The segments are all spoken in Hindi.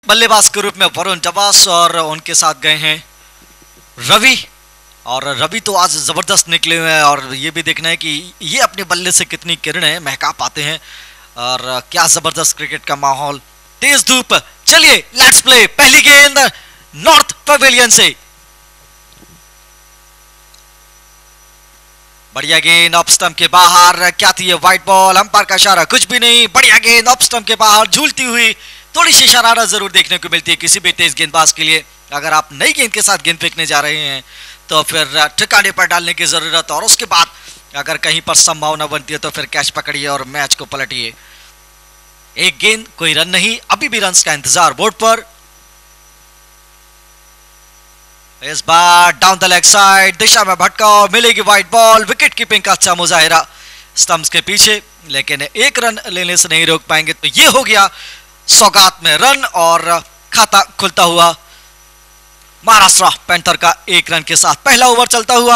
बल्लेबाज के रूप में वरुण जवास और उनके साथ गए हैं रवि। और रवि तो आज जबरदस्त निकले हुए हैं और ये भी देखना है कि ये अपने बल्ले से कितनी किरणें महका पाते हैं और क्या जबरदस्त क्रिकेट का माहौल, तेज धूप। चलिए लेट्स प्ले। पहली गेंद नॉर्थ पवेलियन से, बढ़िया गेंद ऑफ स्टंप के बाहर। क्या थी ये, व्हाइट बॉल, अंपायर का इशारा कुछ भी नहीं। बढ़िया गेंद ऑफ स्टंप के बाहर, झूलती हुई। थोड़ी सी शरारत जरूर देखने को मिलती है किसी भी तेज गेंदबाज के लिए। अगर आप नई गेंद के साथ गेंद फेंकने जा रहे हैं तो फिर ठिकाने पर डालने की जरूरत, और उसके बाद अगर कहीं पर संभावना बनती है तो फिर कैच पकड़िए और मैच को पलटिए। एक गेंद, कोई रन नहीं, अभी भी रन का इंतजार बोर्ड पर। इस बार डाउन द लेग साइड, दिशा में भटकाव, मिलेगी व्हाइट बॉल। विकेट कीपिंग का अच्छा मुजाहिरा स्टंप्स के पीछे, लेकिन एक रन लेने से नहीं रोक पाएंगे। तो ये हो गया सौगात में रन और खाता खुलता हुआ महाराष्ट्र पैंथर का एक रन के साथ। पहला ओवर चलता हुआ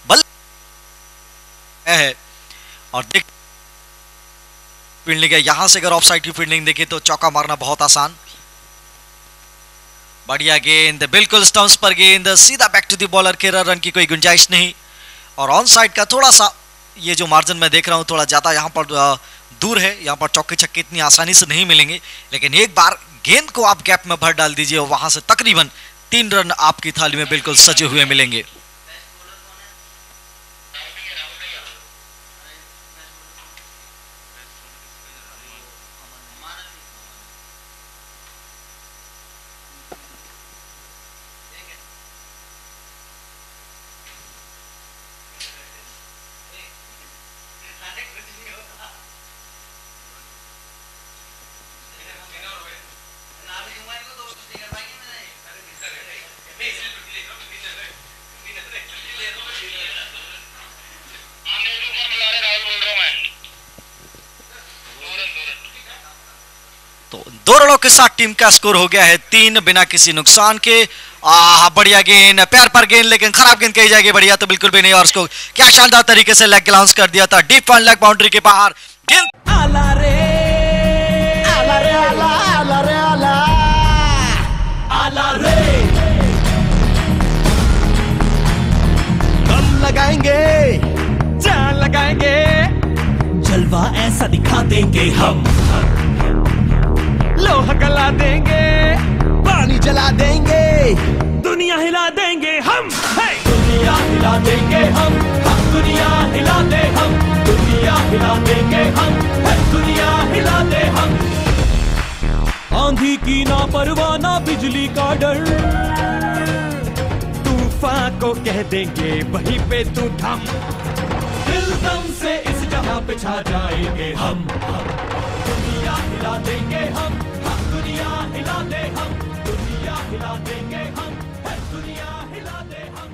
बल्ले है और देख फील्डिंग है। यहां से अगर ऑफ साइड की फील्डिंग देखें तो चौका मारना बहुत आसान। बढ़िया गेंद, बिल्कुल स्टंप्स पर गेंद, सीधा बैक टू द बॉलर। के रन की कोई गुंजाइश नहीं। और ऑन साइड का थोड़ा सा ये जो मार्जिन मैं देख रहा हूं थोड़ा ज्यादा यहाँ पर दूर है। यहाँ पर चौके छक्के इतनी आसानी से नहीं मिलेंगे, लेकिन एक बार गेंद को आप गैप में भर डाल दीजिए और वहां से तकरीबन 3 रन आपकी थाली में बिल्कुल सजे हुए मिलेंगे। तो 2 रनों के साथ टीम का स्कोर हो गया है 3 बिना किसी नुकसान के। बढ़िया गेंद, पैर पर गेंद, लेकिन खराब गेंद कही जाएगी। बढ़िया तो बिल्कुल भी नहीं, और उसको क्या शानदार तरीके से लेग ग्लाउंस कर दिया था। डीप वन लेग बाउंड्री के बाहर गेंद। आला रे आला रे आला आला रे आला आला रे, दम लगाएंगे, जान लगाएंगे, जलवा ऐसा दिखा देंगे हम। लोहा गला देंगे, पानी जला देंगे, दुनिया हिला देंगे हम। दुनिया हिला देंगे हम, दुनिया हिला दे हम, दुनिया हिला देंगे हम, दुनिया हिला दे हम। आंधी की ना परवाह ना बिजली का डर, तूफान को कह देंगे वहीं पे तू थम। दिल दम से इस जहां पे छा जाएंगे हम। दुनिया हिला देंगे हम, दुनिया हिला दे हम, दुनिया हिला देंगे हम, दुनिया हिला दे हम।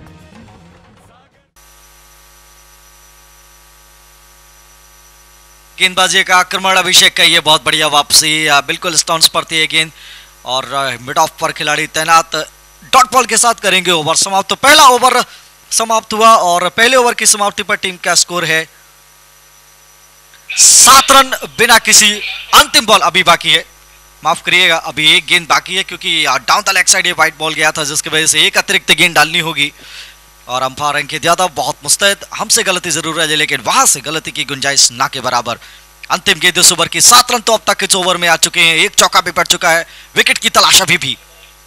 गेंदबाजी का आक्रमण, अभिषेक का ये बहुत बढ़िया वापसी, बिल्कुल स्टंप्स पर थी ये गेंद और मिड ऑफ पर खिलाड़ी तैनात डॉट बॉल के साथ करेंगे ओवर समाप्त। तो पहला ओवर समाप्त हुआ और पहले ओवर की समाप्ति पर टीम का स्कोर है 7 रन बिना किसी। अंतिम बॉल अभी बाकी है, माफ करिएगा, अभी एक गेंद बाकी है क्योंकि डाउन द लेग साइड ये व्हाइट बॉल गया था, जिसकी वजह से एक अतिरिक्त गेंद डालनी होगी। और अंपायर अंकित यादव बहुत मुस्तैद, हमसे गलती जरूर है लेकिन वहां से गलती की गुंजाइश ना के बराबर। अंतिम गेंद इस ओवर की 7 रन तो अब तक इस ओवर में आ चुके हैं, एक चौका भी पड़ चुका है, विकेट की तलाश अभी भी।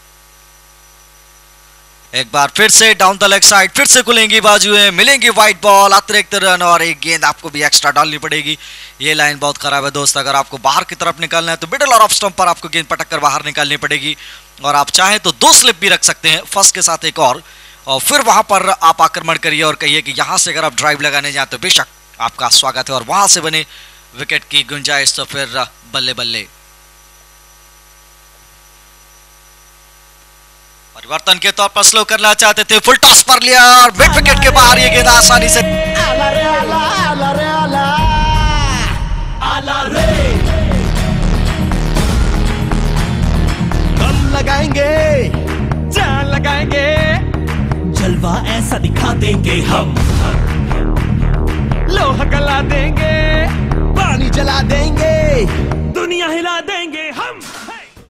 एक बार फिर से डाउन द लेग साइड, फिर से खुलेंगी बाजुएं, मिलेंगी व्हाइट बॉल, अतिरिक्त रन और एक गेंद आपको भी एक्स्ट्रा डालनी पड़ेगी। ये लाइन बहुत खराब है दोस्त, अगर आपको बाहर की तरफ निकालना है तो मिडल और ऑफ स्टंप पर आपको गेंद पटक कर बाहर निकालनी पड़ेगी। और आप चाहें तो 2 स्लिप भी रख सकते हैं, फर्स्ट के साथ एक और फिर वहां पर आप आक्रमण करिए और कहिए कि यहां से अगर आप ड्राइव लगाने जाए तो बेशक आपका स्वागत है, और वहां से बने विकेट की गुंजाइश तो फिर बल्ले बल्ले। परिवर्तन के तौर पर स्लो करना चाहते थे, फुल टॉस पर लिया और मिड विकेट के बाहर ये गेंद आसानी से। आला रे आला आला रे आला आला रे, दम लगाएंगे, जान लगाएंगे, जलवा ऐसा दिखा देंगे हम। लोहा गला देंगे, पानी जला देंगे, दुनिया हिला देंगे।